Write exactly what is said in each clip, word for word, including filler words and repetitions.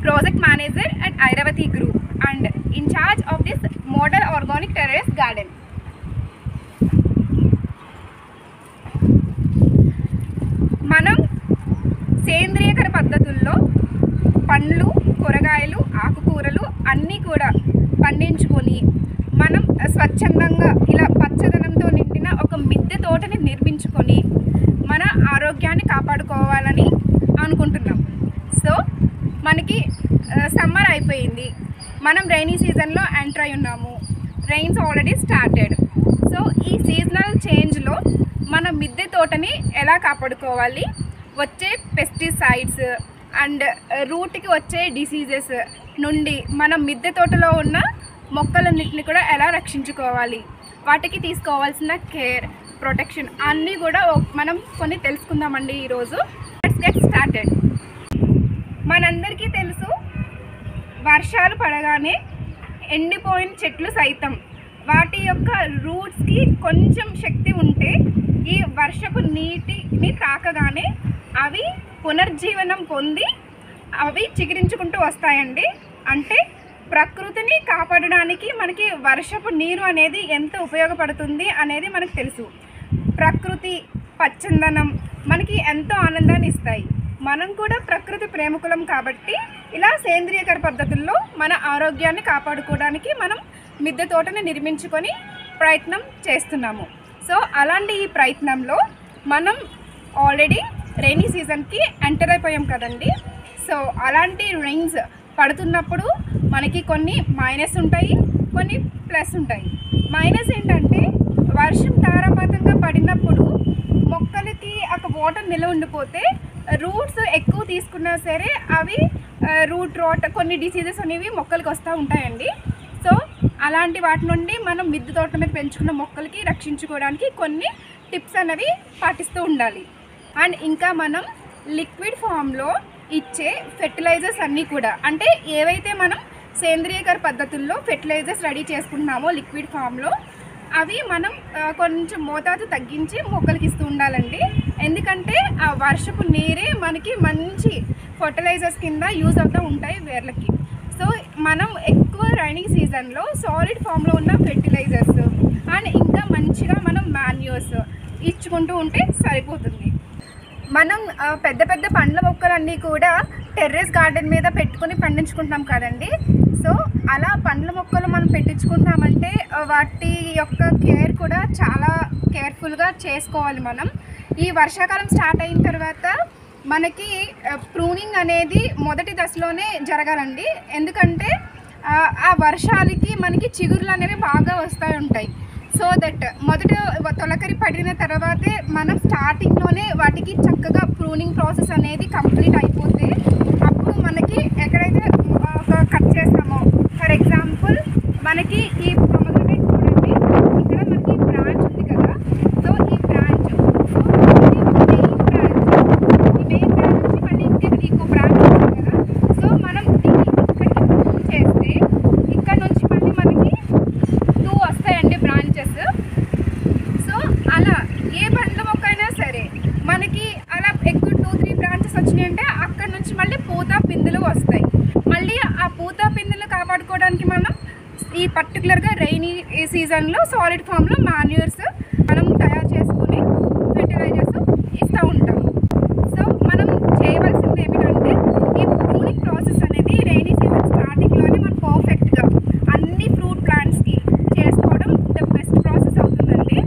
project manager at Airavati Group and in charge of this model organic terrace garden. మనం సేంద్రియకర పద్ధతుల్లో పండ్లు, కూరగాయలు, ఆకుకూరలు అన్నీ కూడా పండించుకొని మనం స్వచ్ఛందంగా ఇలా పచ్చదనంతో నిండిన ఒక మిద్దె తోటని నిర్మించుకొని మన ఆరోగ్యాన్ని కాపాడుకోవాలని అనుకుంటున్నాం. సో మనకి సమ్మర్ అయిపోయింది, మనం రైనీ సీజన్లో ఎంటర్ అయి ఉన్నాము. Rains already started. సో ఈ సీజనల్ చేంజ్లో మన మిద్దె తోటని ఎలా కాపాడుకోవాలి, వచ్చే పెస్టిసైడ్స్ అండ్ రూట్కి వచ్చే డిసీజెస్ నుండి మన మిద్దె తోటలో ఉన్న మొక్కలన్నింటినీ కూడా ఎలా రక్షించుకోవాలి, వాటికి తీసుకోవాల్సిన కేర్, ప్రొటెక్షన్ అన్నీ కూడా మనం కొన్ని తెలుసుకుందామండి ఈరోజు. Let's get started. మనందరికీ తెలుసు, వర్షాలు పడగానే ఎండిపోయిన చెట్లు సైతం వాటి యొక్క రూట్స్కి కొంచెం శక్తి ఉంటే ఈ వర్షపు నీటిని తాకగానే అవి పునర్జీవనం పొంది అవి చిగురించుకుంటూ వస్తాయండి. అంటే ప్రకృతిని కాపాడడానికి మనకి వర్షపు నీరు అనేది ఎంత ఉపయోగపడుతుంది అనేది మనకు తెలుసు. ప్రకృతి పచ్చందనం మనకి ఎంతో ఆనందాన్ని ఇస్తాయి. మనం కూడా ప్రకృతి ప్రేమికులం కాబట్టి ఇలా సేంద్రియకర పద్ధతుల్లో మన ఆరోగ్యాన్ని కాపాడుకోవడానికి మనం మిద్దె తోటని నిర్మించుకొని ప్రయత్నం చేస్తున్నాము. సో అలాంటి ఈ ప్రయత్నంలో మనం ఆల్రెడీ రైనీ సీజన్కి ఎంటర్ అయిపోయాం కదండి. సో అలాంటి రైన్స్ పడుతున్నప్పుడు మనకి కొన్ని మైనస్ ఉంటాయి, కొన్ని ప్లస్ ఉంటాయి. మైనస్ ఏంటంటే వర్షం ధారాపాతంగా పడినప్పుడు మొక్కలకి ఒక వాటర్ నిల్వ ఉండిపోతే రూట్స్ ఎక్కువ తీసుకున్నా సరే అవి రూట్ రాట్ కొన్ని డిసీజెస్ అనేవి మొక్కలకి వస్తూ ఉంటాయండి. సో అలాంటి వాటి నుండి మనం మిద్దె తోట మీద పెంచుకున్న మొక్కలకి రక్షించుకోవడానికి కొన్ని టిప్స్ అనేవి పాటిస్తూ ఉండాలి. అండ్ ఇంకా మనం లిక్విడ్ ఫామ్లో ఇచ్చే ఫెర్టిలైజర్స్ అన్నీ కూడా, అంటే ఏవైతే మనం సేంద్రియకర పద్ధతుల్లో ఫెర్టిలైజర్స్ రెడీ చేసుకుంటున్నామో లిక్విడ్ ఫామ్లో అవి మనం కొంచెం మోతాదు తగ్గించి మొక్కలకి ఇస్తూ ఉండాలండి. ఎందుకంటే ఆ వర్షపు నీరే మనకి మంచి ఫర్టిలైజర్స్ కింద యూజ్ అవుతూ ఉంటాయి వేర్లకి. సో మనం ఎక్కువ రైనింగ్ సీజన్లో సాలిడ్ ఫామ్లో ఉన్న ఫెర్టిలైజర్స్ అండ్ ఇంకా మంచిగా మనం మాన్యూర్స్ ఇచ్చుకుంటూ ఉంటే సరిపోతుంది. మనం పెద్ద పెద్ద పండ్ల మొక్కలన్నీ కూడా టెర్రస్ గార్డెన్ మీద పెట్టుకొని పండించుకుంటున్నాం కదండి. సో అలా పండ్ల మొక్కలు మనం పెట్టించుకుంటున్నామంటే వాటి యొక్క కేర్ కూడా చాలా కేర్ఫుల్గా చేసుకోవాలి. మనం ఈ వర్షాకాలం స్టార్ట్ అయిన తర్వాత మనకి ప్రూనింగ్ అనేది మొదటి దశలోనే జరగాలండి. ఎందుకంటే ఆ వర్షాలకి మనకి చిగురులు అనేవి బాగా వస్తూ ఉంటాయి. సో దట్ మొదట తొలకరి పడిన తర్వాతే మనం స్టార్టింగ్లోనే వాటికి చక్కగా ప్రూనింగ్ ప్రాసెస్ అనేది కంప్లీట్ అయిపోతే అప్పుడు మనకి ఎక్కడైతే కట్ చేస్తామో, ఫర్ ఎగ్జాంపుల్ మనకి ఈ పొమగ్రనేట్ చూడండి, ఇక్కడ మనకి బ్రాంచ్ ఉంది కదా. సో ఈ బ్రాంచ్ సో మెయిన్ బ్రాంచ్ ఈ మెయిన్ బ్రాంచ్ నుంచి మళ్ళీ ఇంకొక ఇంకో బ్రాంచ్ ఉంది కదా. సో మనం దీన్ని ఇక్కడికి ప్రూన్ చేస్తే ఇక్కడ నుంచి మళ్ళీ మనకి టూ వస్తాయండి బ్రాంచెస్. సో అలా ఏ పండ్ల మొక్క అయినా సరే మనకి అలా ఎక్కువ టూ త్రీ బ్రాంచెస్ వచ్చినాయంటే అక్కడ నుంచి మళ్ళీ పూత పిందులు వస్తాయి. మళ్ళీ ఆ పూత పిందులు కాపాడుకోవడానికి మనం ఈ పర్టికులర్గా రైనీ సీజన్లో సాలిడ్ ఫామ్లో మాన్యూర్స్ మనం తయారు చేసుకుని ఫెర్టిలైజర్స్ ఇస్తూ ఉంటాము. సో మనం చేయవలసింది ఏమిటంటే ఈ ప్రూనింగ్ ప్రాసెస్ అనేది రైనీ సీజన్ స్టార్టింగ్లోనే మనం పర్ఫెక్ట్గా అన్ని ఫ్రూట్ ప్లాంట్స్కి చేసుకోవడం ద బెస్ట్ ప్రాసెస్ అవుతుందండి.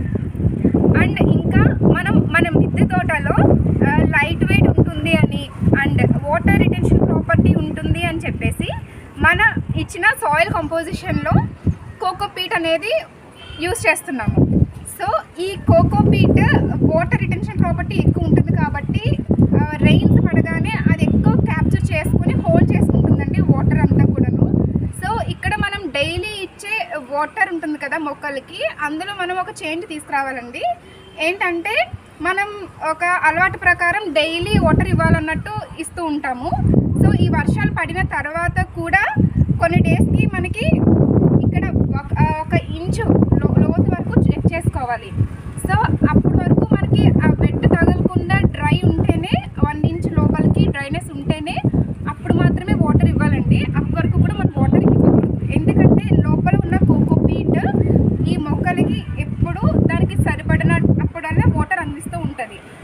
అండ్ ఇంకా మనం మన మిద్దె తోటలో లైట్ వెయిట్ ఉంటుంది అని అండ్ వాటర్ రిటెన్షన్ ప్రాపర్టీ ఉంటుంది అని చెప్పేసి మన ఇచ్చిన సాయిల్ కంపోజిషన్లో కోకోపీట్ అనేది యూస్ చేస్తున్నాము. సో ఈ కోకోపీట్ వాటర్ రిటెన్షన్ ప్రాపర్టీ ఎక్కువ ఉంటుంది కాబట్టి రెయిన్స్ పడగానే అది ఎక్కువ క్యాప్చర్ చేసుకుని హోల్డ్ చేసుకుంటుందండి వాటర్ అంతా కూడాను. సో ఇక్కడ మనం డైలీ ఇచ్చే వాటర్ ఉంటుంది కదా మొక్కలకి, అందులో మనం ఒక చేంజ్ తీసుకురావాలండి. ఏంటంటే మనం ఒక అలవాటు ప్రకారం డైలీ వాటర్ ఇవ్వాలన్నట్టు ఇస్తూ ఉంటాము. సో ఈ వర్షాలు పడిన తర్వాత కూడా కొన్ని డేస్కి మనకి ఇక్కడ ఒక ఇంచు లోతు వరకు చెక్ చేసుకోవాలి. సో అప్పటి వరకు మనకి ఆ వెట్ తగలకుండా డ్రై ఉంటేనే వన్ ఇంచ్ లోపలికి డ్రైనెస్ ఉంటేనే అప్పుడు మాత్రమే వాటర్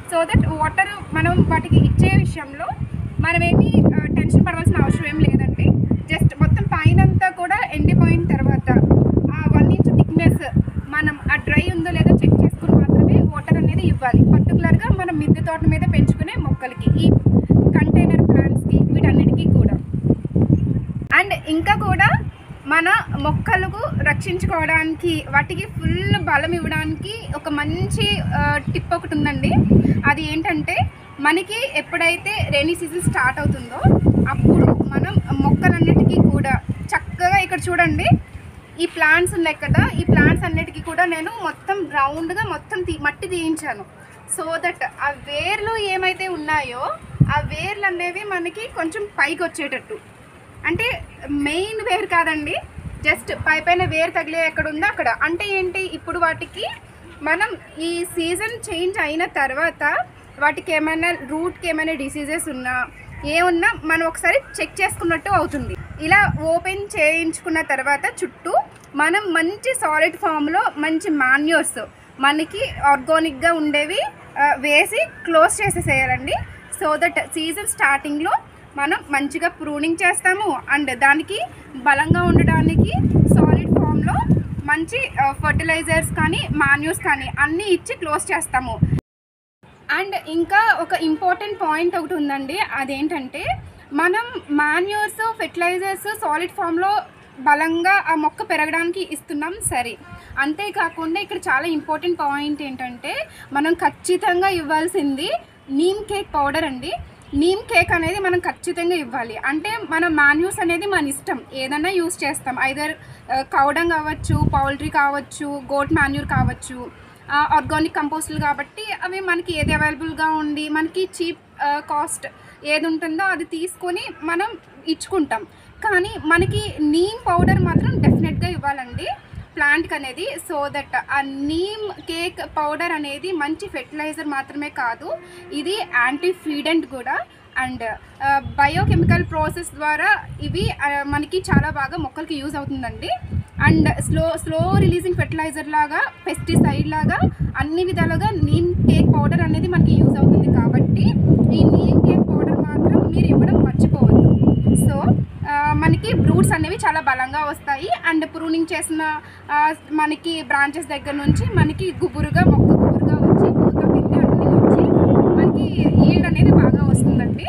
సో దట్ వాటర్ మనం వాటికి ఇచ్చే విషయంలో మనమేమి టెన్షన్ పడవలసిన అవసరం ఏం లేదండి. జస్ట్ మొత్తం పైన అంతా కూడా ఎండిపోయిన తర్వాత ఆ వన్ ఇంచ్ థిక్నెస్ మనం ఆ డ్రై ఉందో లేదో చెక్ చేసుకుని మాత్రమే వాటర్ అనేది ఇవ్వాలి. పర్టికులర్గా మనం మిద్దె తోట మీద పెంచుకునే మొక్కలకి, ఈ కంటైనర్ ప్లాంట్స్కి, వీటన్నిటికీ కూడా. అండ్ ఇంకా కూడా మన మొక్కలకు రక్షించుకోవడానికి, వాటికి ఫుల్ బలం ఇవ్వడానికి ఒక మంచి టిప్ ఒకటి ఉందండి. అది ఏంటంటే, మనకి ఎప్పుడైతే రైనీ సీజన్ స్టార్ట్ అవుతుందో అప్పుడు మనం మొక్కలన్నిటికీ కూడా చక్కగా, ఇక్కడ చూడండి ఈ ప్లాంట్స్ ఉన్నాయి కదా, ఈ ప్లాంట్స్ అన్నిటికీ కూడా నేను మొత్తం రౌండ్గా మొత్తం తీ మట్టి తీయించాను. సో దట్ ఆ వేర్లు ఏమైతే ఉన్నాయో ఆ వేర్లు అనేవి మనకి కొంచెం పైకి వచ్చేటట్టు, అంటే మెయిన్ వేర్ కాదండి, జస్ట్ పై పైన వేరు తగిలే ఎక్కడ ఉందో అక్కడ. అంటే ఏంటి, ఇప్పుడు వాటికి మనం ఈ సీజన్ చేంజ్ అయిన తర్వాత వాటికి ఏమైనా రూట్కి ఏమైనా డిసీజెస్ ఉన్నా ఏమున్నా మనం ఒకసారి చెక్ చేసుకున్నట్టు అవుతుంది. ఇలా ఓపెన్ చేయించుకున్న తర్వాత చుట్టూ మనం మంచి సాలిడ్ ఫామ్లో మంచి మాన్యూర్స్ మనకి ఆర్గానిక్గా ఉండేవి వేసి క్లోజ్ చేసేసేయాలండి. సో దట్ సీజన్ స్టార్టింగ్లో మనం మంచిగా ప్రూనింగ్ చేస్తాము. అండ్ దానికి బలంగా ఉండడానికి సాలిడ్ ఫామ్లో మంచి ఫర్టిలైజర్స్ కానీ మాన్యూర్స్ కానీ అన్నీ ఇచ్చి క్లోజ్ చేస్తాము. అండ్ ఇంకా ఒక ఇంపార్టెంట్ పాయింట్ ఒకటి ఉందండి, అదేంటంటే మనం మాన్యూర్స్, ఫెర్టిలైజర్స్ సాలిడ్ ఫామ్లో బలంగా ఆ మొక్క పెరగడానికి ఇస్తున్నాం సరే, అంతేకాకుండా ఇక్కడ చాలా ఇంపార్టెంట్ పాయింట్ ఏంటంటే మనం ఖచ్చితంగా ఇవ్వాల్సింది నీమ్ కేక్ పౌడర్ అండి. నీమ్ కేక్ అనేది మనం ఖచ్చితంగా ఇవ్వాలి. అంటే మన మాన్యూర్స్ అనేది మన ఇష్టం, ఏదైనా యూస్ చేస్తాం. ఐదర్ కౌడంగ్ కావచ్చు, పౌల్ట్రీ కావచ్చు, గోట్ మాన్యూర్ కావచ్చు, ఆర్గానిక్ కంపోస్టులు కాబట్టి అవి మనకి ఏది అవైలబుల్గా ఉండి మనకి చీప్ కాస్ట్ ఏది ఉంటుందో అది తీసుకొని మనం ఇచ్చుకుంటాం. కానీ మనకి నీమ్ పౌడర్ మాత్రం డెఫినెట్గా ఇవ్వాలండి ప్లాంట్కి అనేది. సో దట్ ఆ నీమ్ కేక్ పౌడర్ అనేది మంచి ఫెర్టిలైజర్ మాత్రమే కాదు, ఇది యాంటీ ఫీడెంట్ కూడా. అండ్ బయోకెమికల్ ప్రాసెస్ ద్వారా ఇవి మనకి చాలా బాగా మొక్కలకి యూజ్ అవుతుందండి. And slow slow releasing fertiliser లాగా, పెస్టిసైడ్ లాగా అన్ని విధాలుగా నీమ్ కేక్ పౌడర్ అనేది మనకి యూజ్ అవుతుంది. కాబట్టి ఈ నీమ్ కేక్ పౌడర్ మాత్రం మీరు ఇవ్వడం మర్చిపోవద్దు. సో మనకి రూట్స్ అనేవి చాలా బలంగా వస్తాయి. అండ్ ప్రూనింగ్ చేసిన మనకి బ్రాంచెస్ దగ్గర నుంచి మనకి గుబురుగా మొక్క గుబురుగా వచ్చి పూత పిండి అన్నీ వచ్చి మనకి ఈల్డ్ అనేది బాగా వస్తుందండి.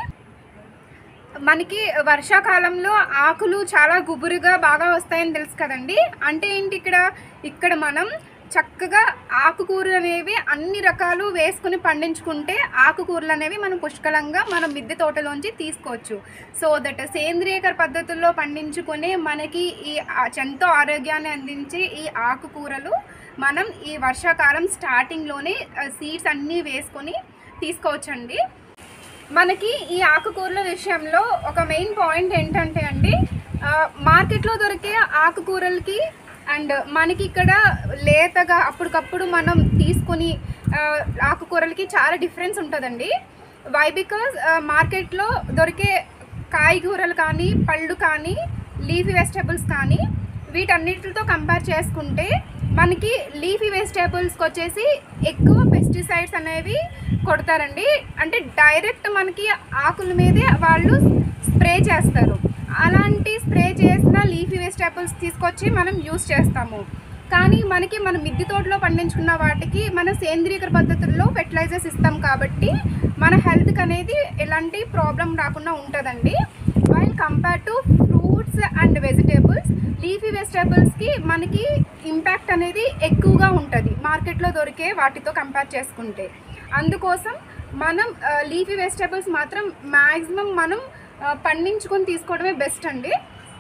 మనకి వర్షాకాలంలో ఆకులు చాలా గుబురుగా బాగా వస్తాయని తెలుసు కదండి. అంటే ఏంటి, ఇక్కడ ఇక్కడ మనం చక్కగా ఆకుకూరలు అనేవి అన్ని రకాలు వేసుకుని పండించుకుంటే ఆకుకూరలు అనేవి మనం పుష్కలంగా మన మిద్దె తోటలోంచి తీసుకోవచ్చు. సో దట్ సేంద్రియకర పద్ధతుల్లో పండించుకునే మనకి ఈ ఎంతో ఆరోగ్యాన్ని అందించే ఈ ఆకుకూరలు మనం ఈ వర్షాకాలం స్టార్టింగ్లోనే సీడ్స్ అన్నీ వేసుకొని తీసుకోవచ్చండి. మనకి ఈ ఆకుకూరల విషయంలో ఒక మెయిన్ పాయింట్ ఏంటంటే అండి, మార్కెట్లో దొరికే ఆకుకూరలకి అండ్ మనకి ఇక్కడ లేతగా అప్పటికప్పుడు మనం తీసుకొని ఆకుకూరలకి చాలా డిఫరెన్స్ ఉంటుందండి. వై బికాజ్ మార్కెట్లో దొరికే కాయగూరలు కానీ, పళ్ళు కానీ, లీఫీ వెజిటేబుల్స్ కానీ వీటన్నిటితో కంపేర్ చేసుకుంటే మనకి లీఫీ వెజిటేబుల్స్కి వచ్చేసి ఎక్కువ పెస్టిసైడ్స్ అనేవి కొడతారండి. అంటే డైరెక్ట్ మనకి ఆకుల మీదే వాళ్ళు స్ప్రే చేస్తారు. అలాంటి స్ప్రే చేసిన లీఫీ వెజిటేబుల్స్ తీసుకొచ్చి మనం యూస్ చేస్తాము. కానీ మనకి మన మిద్దె తోటలో పండించుకున్న వాటికి మన సేంద్రీకర పద్ధతుల్లో ఫెర్టిలైజర్స్ ఇస్తాం కాబట్టి మన హెల్త్కి అనేది ఎలాంటి ప్రాబ్లం రాకుండా ఉంటుందండి. While compare to fruits and vegetables, leafy వెజిటేబుల్స్కి మనకి ఇంపాక్ట్ అనేది ఎక్కువగా ఉంటుంది మార్కెట్లో దొరికే వాటితో కంపేర్ చేసుకుంటే. అందుకోసం మనం లీఫీ వెజిటేబుల్స్ మాత్రం మ్యాక్సిమం మనం పండించుకొని తీసుకోవడమే బెస్ట్ అండి.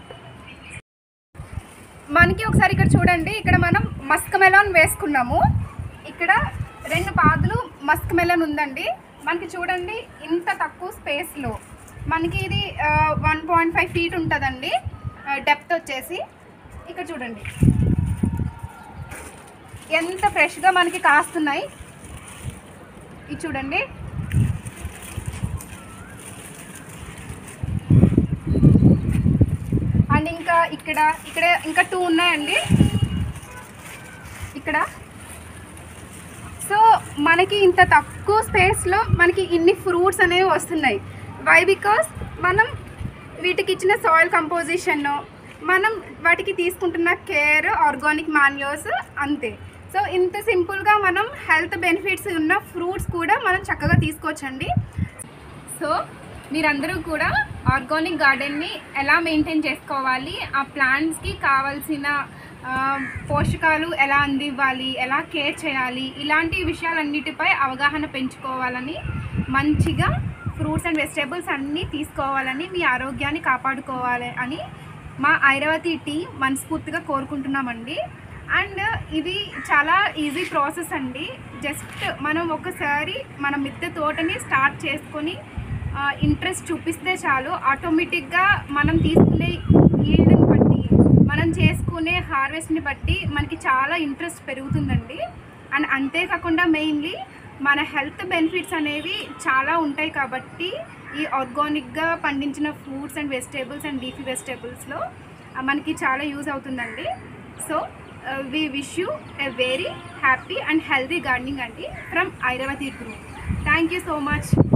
మనకి ఒకసారి ఇక్కడ చూడండి, ఇక్కడ మనం మస్క్ మెలాన్ వేసుకున్నాము. ఇక్కడ రెండు పాదులు మస్క్ మెలాన్ ఉందండి. మనకి చూడండి ఇంత తక్కువ స్పేస్లో మనకి ఇది వన్ పాయింట్ ఫైవ్ ఫీట్ ఉంటుందండి డెప్త్ వచ్చేసి. ఇక్కడ చూడండి ఎంత ఫ్రెష్గా మనకి కాస్తున్నాయి. ఇది చూడండి, అండ్ ఇంకా ఇక్కడ ఇక్కడ ఇంకా టూ ఉన్నాయండి ఇక్కడ. సో మనకి ఇంత తక్కువ స్పేస్లో మనకి ఇన్ని ఫ్రూట్స్ అనేవి వస్తున్నాయి. వై? బికాస్ మనం వీటికి ఇచ్చిన సాయిల్ కంపోజిషన్, మనం వాటికి తీసుకుంటున్న కేర్, ఆర్గానిక్ మాన్యూర్స్ అంతే. సో ఇంత సింపుల్గా మనం హెల్త్ బెనిఫిట్స్ ఉన్న ఫ్రూట్స్ కూడా మనం చక్కగా తీసుకోవచ్చండి. సో మీరందరూ కూడా ఆర్గానిక్ గార్డెన్ని ఎలా మెయింటైన్ చేసుకోవాలి, ఆ ప్లాంట్స్కి కావాల్సిన పోషకాలు ఎలా అందివ్వాలి, ఎలా కేర్ చేయాలి, ఇలాంటి విషయాలన్నిటిపై అవగాహన పెంచుకోవాలని, మంచిగా ఫ్రూట్స్ అండ్ వెజిటేబుల్స్ అన్నీ తీసుకోవాలని, మీ ఆరోగ్యాన్ని కాపాడుకోవాలి అని మా ఐరావతి టీం మనస్ఫూర్తిగా కోరుకుంటున్నామండి. అండ్ ఇది చాలా ఈజీ ప్రాసెస్ అండి. జస్ట్ మనం ఒకసారి మన మిద్దె తోటని స్టార్ట్ చేసుకొని ఇంట్రెస్ట్ చూపిస్తే చాలు, ఆటోమేటిక్గా మనం తీసుకునే ఈల్డ్ని బట్టి, మనం చేసుకునే హార్వెస్ట్ని బట్టి మనకి చాలా ఇంట్రెస్ట్ పెరుగుతుందండి. అండ్ అంతేకాకుండా మెయిన్లీ మన హెల్త్ బెనిఫిట్స్ అనేవి చాలా ఉంటాయి కాబట్టి ఈ ఆర్గానిక్గా పండించిన fruits and vegetables and leafy వెజిటేబుల్స్లో మనకి చాలా యూజ్ అవుతుందండి. So we wish you a very happy and healthy gardening అండి from Airavati group. Thank you so much.